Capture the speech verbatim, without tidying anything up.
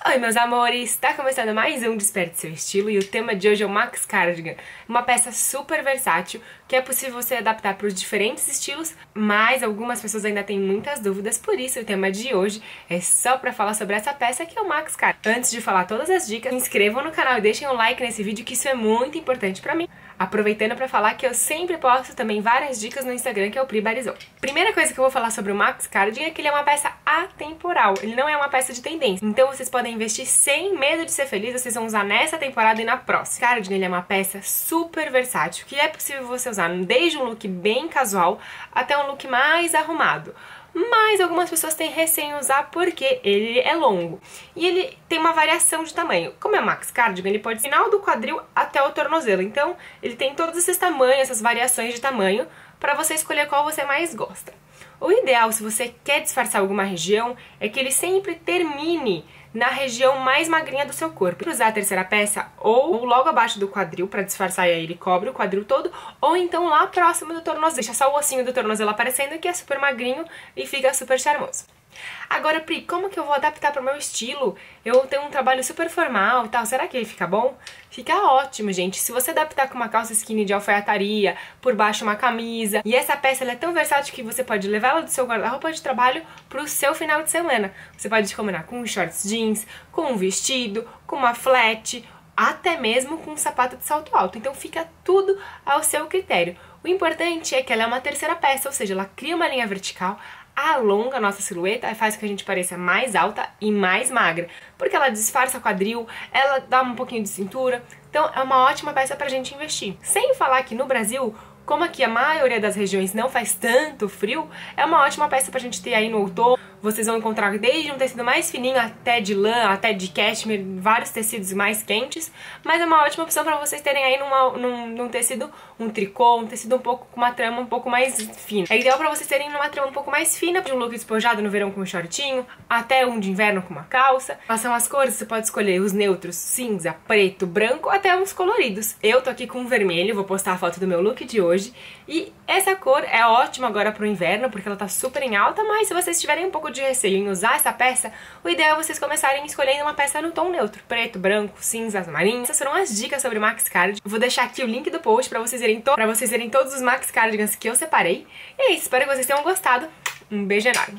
Oi meus amores, está começando mais um Desperte Seu Estilo e o tema de hoje é o Max Cardigan, uma peça super versátil que é possível você adaptar para os diferentes estilos, mas algumas pessoas ainda têm muitas dúvidas, por isso o tema de hoje é só para falar sobre essa peça que é o Max Cardigan. Antes de falar todas as dicas, se inscrevam no canal e deixem um like nesse vídeo que isso é muito importante para mim. Aproveitando para falar que eu sempre posto também várias dicas no Instagram, que é o Pri Barizou. Primeira coisa que eu vou falar sobre o Max Cardigan é que ele é uma peça atemporal, ele não é uma peça de tendência, então vocês podem investir sem medo de ser feliz, vocês vão usar nessa temporada e na próxima. Cardigan ele é uma peça super versátil, que é possível você usar desde um look bem casual até um look mais arrumado. Mas algumas pessoas têm receio em usar porque ele é longo e ele tem uma variação de tamanho. Como é Max Cardigan, ele pode ir do final do quadril até o tornozelo, então ele tem todos esses tamanhos, essas variações de tamanho para você escolher qual você mais gosta. O ideal, se você quer disfarçar alguma região, é que ele sempre termine na região mais magrinha do seu corpo. Para usar a terceira peça, ou logo abaixo do quadril, para disfarçar e aí ele cobre o quadril todo, ou então lá próximo do tornozelo. Deixa só o ossinho do tornozelo aparecendo, que é super magrinho e fica super charmoso. Agora, Pri, como que eu vou adaptar para o meu estilo? Eu tenho um trabalho super formal e tal, será que ele fica bom? Fica ótimo, gente. Se você adaptar com uma calça skinny de alfaiataria, por baixo uma camisa, e essa peça ela é tão versátil que você pode levá-la do seu guarda-roupa de trabalho pro seu final de semana. Você pode combinar com shorts jeans, com um vestido, com uma flat, até mesmo com um sapato de salto alto. Então fica tudo ao seu critério. O importante é que ela é uma terceira peça, ou seja, ela cria uma linha vertical, alonga a nossa silhueta e faz com que a gente pareça mais alta e mais magra, porque ela disfarça quadril, ela dá um pouquinho de cintura, então é uma ótima peça pra gente investir. Sem falar que no Brasil, como aqui a maioria das regiões não faz tanto frio, é uma ótima peça pra gente ter aí no outono. Vocês vão encontrar desde um tecido mais fininho até de lã, até de cashmere, vários tecidos mais quentes, mas é uma ótima opção pra vocês terem aí numa, num, num tecido, um tricô, um tecido um pouco com uma trama um pouco mais fina. É ideal pra vocês terem numa trama um pouco mais fina, de um look despojado no verão com um shortinho, até um de inverno com uma calça. Em relação às cores, você pode escolher os neutros, cinza, preto, branco, até uns coloridos. Eu tô aqui com um vermelho, vou postar a foto do meu look de hoje, e essa cor é ótima agora pro inverno, porque ela tá super em alta, mas se vocês tiverem um pouco de receio em usar essa peça, o ideal é vocês começarem escolhendo uma peça no tom neutro, preto, branco, cinza, marinho. Essas foram as dicas sobre Max Cardigan. Vou deixar aqui o link do post pra vocês verem, to pra vocês verem todos os Max Cardigans que eu separei. E é isso, espero que vocês tenham gostado. Um beijo enorme!